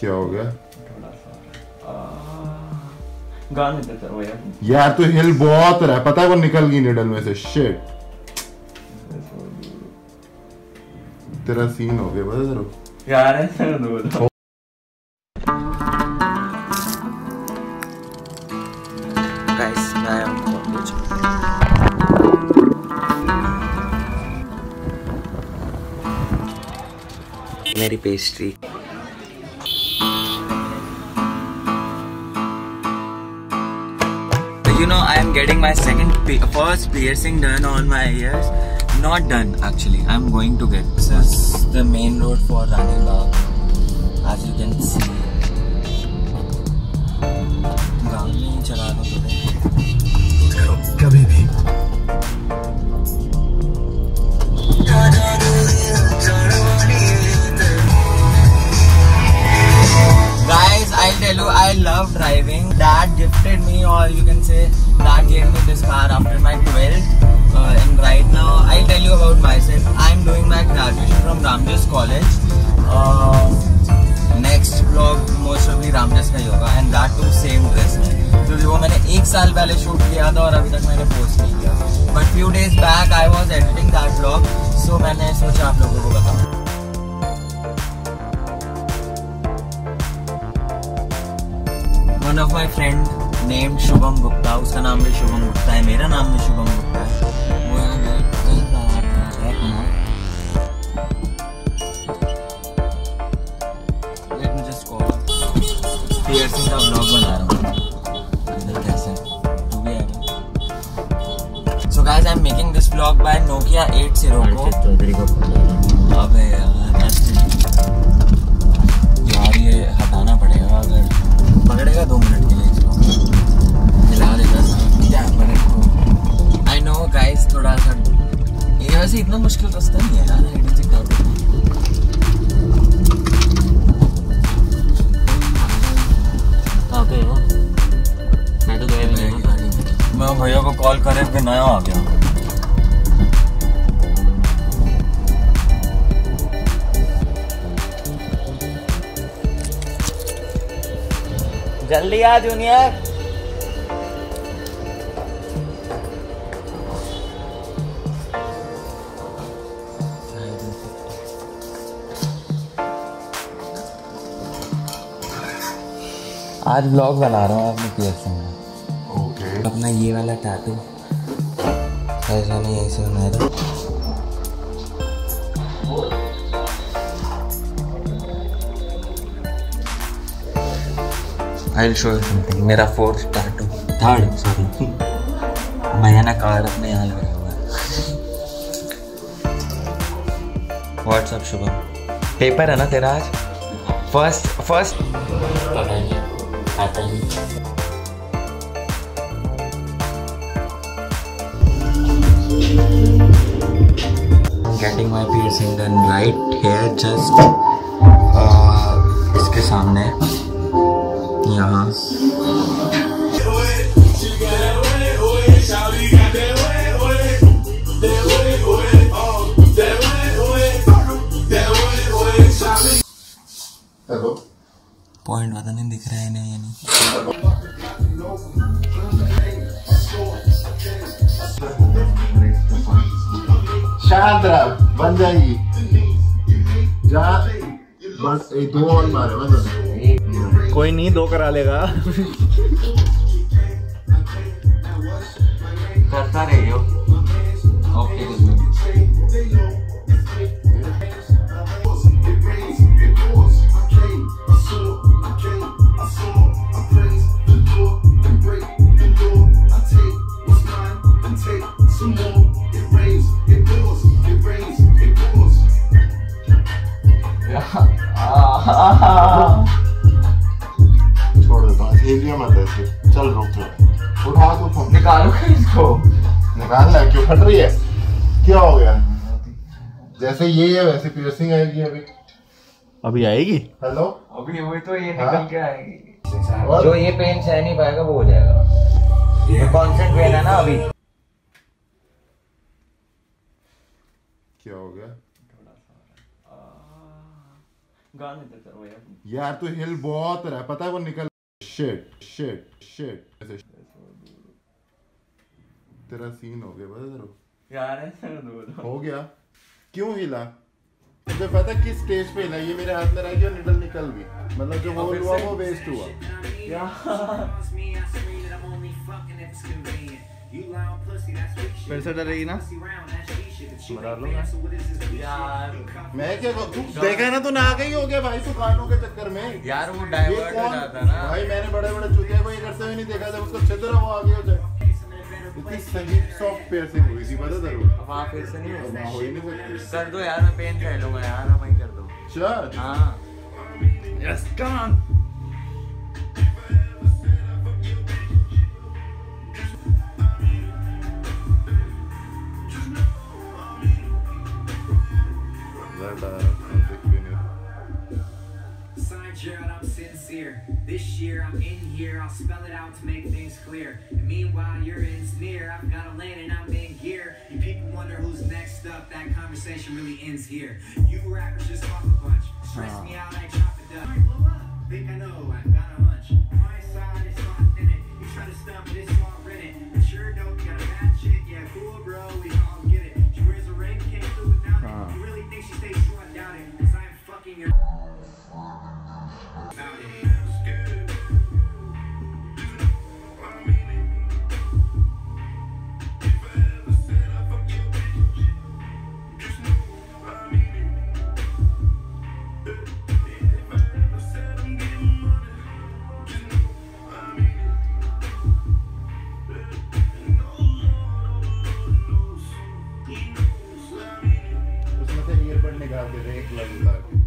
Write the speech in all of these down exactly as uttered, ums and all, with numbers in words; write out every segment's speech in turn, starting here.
क्या हो गया? गाने देता है वो यार। यार तू हिल बहुत रहा है, पता है वो निकल गई निडल में से। शिट, तेरा सीन हो गया पता तेरे को यार। ऐसे दो दो गाइस, मैं हूं कॉलेज। मेरी pastry. You know, I am getting my second, first piercing done on my ears. Not done actually. I'm going to get. This is the main road for Ranibagh, as you can see. गाँव में चला दो थोड़े। कभी भी। Guys, I'll tell you, I love driving. Dad gifted me, or you can say, Dad gave me this car after my twelfth. Uh, and right now, I'll tell you about myself. I'm doing my graduation from Ramjas College. Uh, next vlog most probably Ramjas का ही होगा, and that too same dress में, क्योंकि वो मैंने एक साल पहले shoot किया था और अभी तक मैंने पोस्ट नहीं किया. But few days back I was editing that vlog, so मैंने सोचा आप लोगों को बताऊं. One of my friend named Shubham Gupta, उसका नाम भी शुभम गुप्ता है, मेरा नाम भी शुभम गुप्ता है. वो यहाँ कहीं बाहर है कहाँ? Let me just call. piercing का vlog बना रहा हूँ. इधर कैसे? तू भी आ गया. So guys, I'm making this vlog by Nokia eight zero को. अबे यार, यार ये हटाना पड़ेगा, अगर पकड़ेगा दो मिनट के लिए इसको हिला देगा क्या मिनट को. आई नो गाइस, थोड़ा सा ये वैसे इतना मुश्किल रास्ता नहीं है यार. एडिट से कर दो. कहाँ पे हो? मैं तो गया नहीं. मैं भैया को कॉल करे फिर नया आ गया. जल्दी आ जूनियर. आज व्लॉग बना रहा हूँ अपने पियर्सिंग में. ओके. अपना ये वाला टैटू ऐसा नहीं, ऐसे बनाया था. I'll show you something. मेरा फोर्थ टैटू, थर्ड सॉरी, मैंने ना कार्ड अपने यहाँ लगाया हुआ है. व्हाट्सअप शुभम, पेपर है ना तेरा आज? First first getting my piercing done right here, just uh, इसके सामने यहाँ. पॉइंट पता नहीं दिख रहा है नहीं, नहीं. शांत रहा, बन जाएगी. जा बस एक दो और मारे बस. कोई नहीं, दो करा लेगा. करता रहियो. ओके. छोड़ दे बात, हेलिया मत ऐसे. चल रुक थोड़ा, उठा तो फोन. निकालो इसको. निकाल ला. क्यों फट रही है? क्या हो गया? जैसे ये है वैसे पियर्सिंग आएगी अभी. अभी आएगी. हेलो, अभी वही तो ये निकल के आएगी. जो ये पेन सह नहीं पाएगा वो हो जाएगा. ये कॉन्सेंट पेन है ना अभी. क्या हो गया? गाने तो चलो यार यार तू हिल बहुत रहा है, पता है वो निकल। शिट शिट शिट ऐसे तेरा सीन हो गया बता यार ऐसे दो हो गया। क्यों हिला? मुझे पता किस स्टेज पे हिला, ये मेरे हाथ में रह गया, निडल निकल गई, मतलब जो होल हुआ वो वेस्ट हुआ। फिर से डरेगी ना? मरा लो ना यार। मैं क्या तू देखा है ना, तू ना गई हो गया भाई तू गानों के चक्कर में। यार वो डाइवर्ट हो जाता ना भाई, मैंने बड़े बड़े चुतिया को ये करते हुए नहीं देखा, जब उसको छिद्र वो आगे हो जाए। इतनी सही सॉफ्ट पियर्सिंग हुई थी पता जरूर। अब वहाँ फिर से नहीं ना हो ही नहीं सकती। कर दो यार, मैं पेन कर लूंगा यार, अब वहीं कर दो। चल हाँ yes come on. I'm sincere. This year I'm in here. I'll spell it out to make things clear. And meanwhile you're in near. I've got a lane and I'm in gear. You people wonder who's next up. That conversation really ends here. You rappers just talk a bunch. Stress me out like chop it up. Think I know. I've got a hunch. My side is soft in it. You try to stump it, it's all in it. But sure don't got a bad chick. Yeah, cool bro. We all get it. She wears a ring, came through without it. You really think she stays true? I doubt it. Cause I'm fucking your. उसमें से earbud निकाल के दे, एक लग उतार के।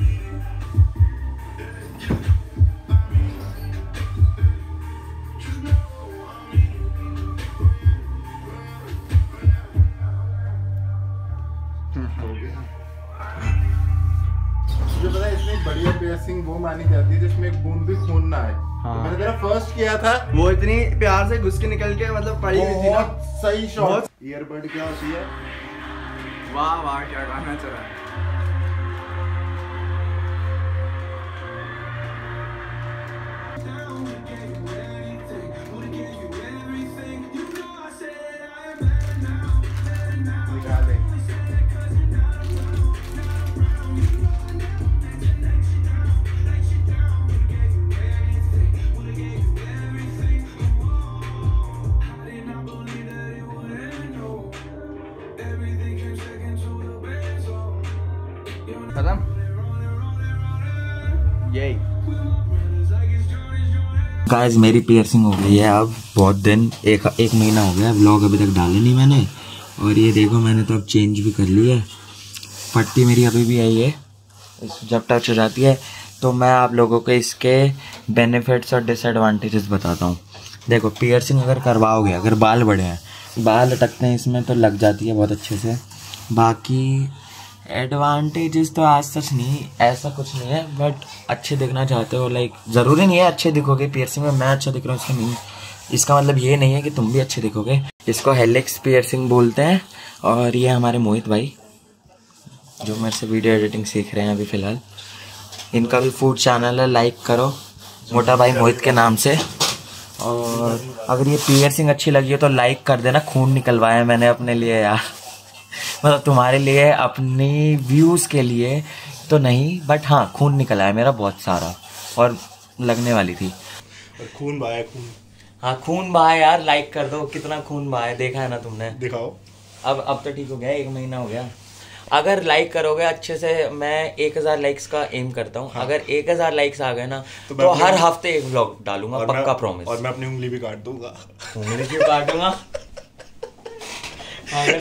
मुझे पता है इसमें बढ़िया पियर्सिंग वो मानी जाती है जिसमें एक बूंद भी खून ना आए। हाँ। तो मैंने तेरा फर्स्ट किया था, वो इतनी प्यार से घुस के निकल के मतलब पड़ी हुई थी ना। बहुत सही शॉट। ईयरबड क्या होती है? वाह वाह क्या गाना चला है। निकाल दे। खत्म यही। गाइस मेरी पियर्सिंग हो गई है अब बहुत दिन, एक एक महीना हो गया, व्लॉग अभी तक डाले नहीं मैंने। और ये देखो मैंने तो अब चेंज भी कर ली है, पट्टी मेरी अभी भी आई है, जब टच हो जाती है। तो मैं आप लोगों को इसके बेनिफिट्स और डिसएडवांटेजेस बताता हूँ। देखो पियर्सिंग अगर करवाओगे, अगर बाल बड़े हैं, बाल अटकते हैं इसमें तो लग जाती है बहुत अच्छे से। बाकी एडवांटेजेस तो आज तक नहीं, ऐसा कुछ नहीं है, बट अच्छे दिखना चाहते हो, लाइक ज़रूरी नहीं है अच्छे दिखोगे पियर्सिंग में, मैं अच्छा दिख रहा हूँ इसका नहीं, इसका मतलब ये नहीं है कि तुम भी अच्छे दिखोगे। इसको हेलिक्स पियर्सिंग बोलते हैं। और ये हमारे मोहित भाई जो मेरे से वीडियो एडिटिंग सीख रहे हैं अभी फ़िलहाल, इनका भी फूड चैनल है, लाइक करो मोटा भाई मोहित के नाम से। और अगर ये पियर्सिंग अच्छी लगी हो तो लाइक कर देना। खून निकलवाया मैंने अपने लिए यार, मतलब तुम्हारे लिए, अपनी व्यूज़ के लिए तो नहीं, बट हाँ खून निकल आया मेरा बहुत सारा, और लगने वाली थी। खून बहाया खून। हाँ खून बहाया यार, लाइक कर दो। कितना खून बहाया देखा है ना तुमने? दिखाओ। अब अब तो ठीक हो गया, एक महीना हो गया। अगर लाइक करोगे अच्छे से, मैं एक हज़ार लाइक्स का एम करता हूँ। हाँ। अगर एक हज़ार लाइक्स आ गए ना तो, तो हर हफ्ते एक व्लॉग डालूंगा, पक्का प्रॉमिस। और मैं अपनी उंगली भी काट दूंगा। उंगली क्यों काटूंगा?